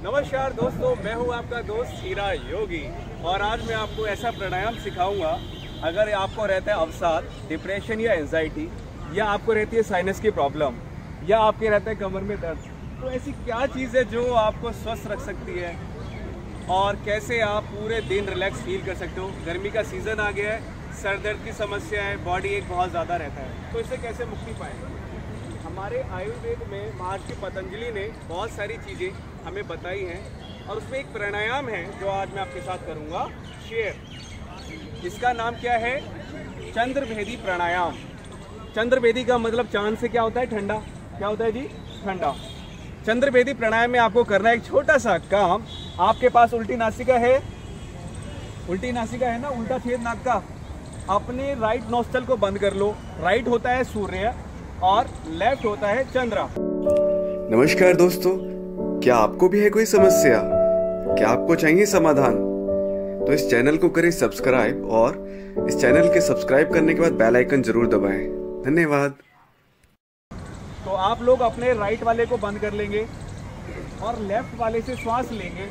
नमस्कार दोस्तों, मैं हूं आपका दोस्त हीरा योगी और आज मैं आपको ऐसा प्राणायाम सिखाऊंगा। अगर आपको रहता है अवसाद, डिप्रेशन या एंजाइटी, या आपको रहती है साइनस की प्रॉब्लम, या आपके रहता है कमर में दर्द, तो ऐसी क्या चीज़ है जो आपको स्वस्थ रख सकती है और कैसे आप पूरे दिन रिलैक्स फील कर सकते हो। गर्मी का सीज़न आ गया है, सर दर्द की समस्या है, बॉडी एक बहुत ज़्यादा रहता है, तो इससे कैसे मुक्ति पाएंगे। हमारे आयुर्वेद में महर्षि पतंजलि ने बहुत सारी चीज़ें हमें बताई हैं और उसमें एक प्राणायाम है जो आज मैं आपके साथ करूंगा शेयर। इसका नाम क्या है? चंद्रभेदी प्राणायाम। चंद्रभेदी का मतलब चांद से क्या होता है? ठंडा। क्या होता है जी? ठंडा। चंद्रभेदी प्राणायाम में आपको करना है एक छोटा सा काम। आपके पास उल्टी नासिका है, उल्टी नासिका है ना, उल्टा छेद नाक का। अपने राइट नोस्ट्रल को बंद कर लो। राइट होता है सूर्य और लेफ्ट होता है चंद्रा। नमस्कार दोस्तों, क्या आपको भी है कोई समस्या? क्या आपको चाहिए समाधान? तो इस चैनल को करें सब्सक्राइब और इस चैनल के सब्सक्राइब करने के बाद बेल आइकन जरूर दबाएं। धन्यवाद। तो आप लोग अपने राइट वाले को बंद कर लेंगे और लेफ्ट वाले से श्वास लेंगे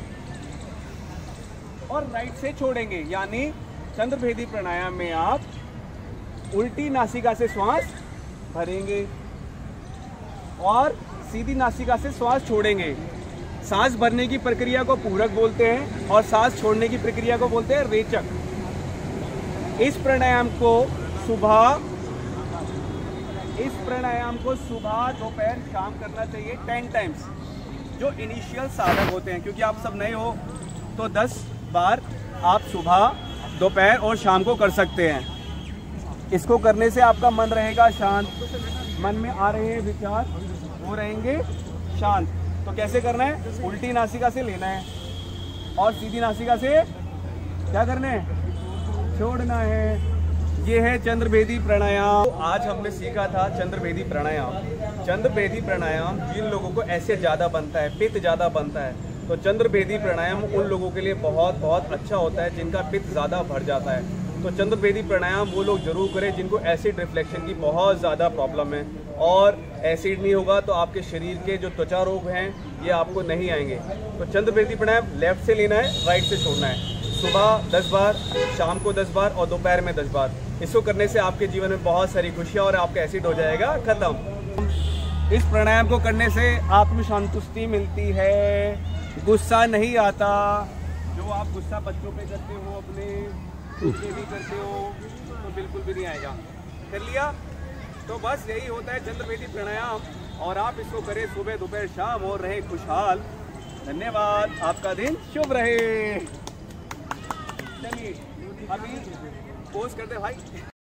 और राइट से छोड़ेंगे। यानी चंद्रभेदी प्राणायाम में आप उल्टी नासिका से श्वास भरेंगे और सीधी नासिका से श्वास छोड़ेंगे। सांस भरने की प्रक्रिया को पूरक बोलते हैं और सांस छोड़ने की प्रक्रिया को बोलते हैं रेचक। इस प्राणायाम को सुबह दोपहर शाम करना चाहिए 10 टाइम्स। जो इनिशियल साधक होते हैं, क्योंकि आप सब नए हो, तो 10 बार आप सुबह दोपहर और शाम को कर सकते हैं। इसको करने से आपका मन रहेगा शांत, मन में आ रहे हैं विचार वो रहेंगे शांत। तो कैसे करना है? उल्टी नासिका से लेना है और सीधी नासिका से क्या करना है? छोड़ना है। ये है चंद्रभेदी प्राणायाम। तो आज हमने सीखा था चंद्रभेदी प्राणायाम। चंद्रभेदी प्राणायाम जिन लोगों को ऐसे ज़्यादा बनता है, पित्त ज़्यादा बनता है, तो चंद्रभेदी प्राणायाम उन लोगों के लिए बहुत बहुत अच्छा होता है जिनका पित्त ज़्यादा भर जाता है। तो चंद्रभेदी प्राणायाम वो लोग जरूर करें जिनको एसिड रिफ्लेक्शन की बहुत ज़्यादा प्रॉब्लम है। और एसिड नहीं होगा तो आपके शरीर के जो त्वचा रोग हैं ये आपको नहीं आएंगे। तो चंद्रभेदी प्राणायाम लेफ्ट से लेना है, राइट से छोड़ना है। सुबह 10 बार, शाम को 10 बार और दोपहर में 10 बार। इसको करने से आपके जीवन में बहुत सारी खुशियाँ और आपका एसिड हो जाएगा खत्म। इस प्राणायाम को करने से आत्म संतुष्टि मिलती है, गुस्सा नहीं आता। जो आप गुस्सा बच्चों पे करते हो, अपने भी करते हो, तो बिल्कुल भी नहीं आएगा। कर लिया? तो बस यही होता है चंद्रभेदी प्राणायाम और आप इसको करें सुबह दोपहर शाम और रहे खुशहाल। धन्यवाद, आपका दिन शुभ रहे। चलिए अभी पोस्ट करते भाई।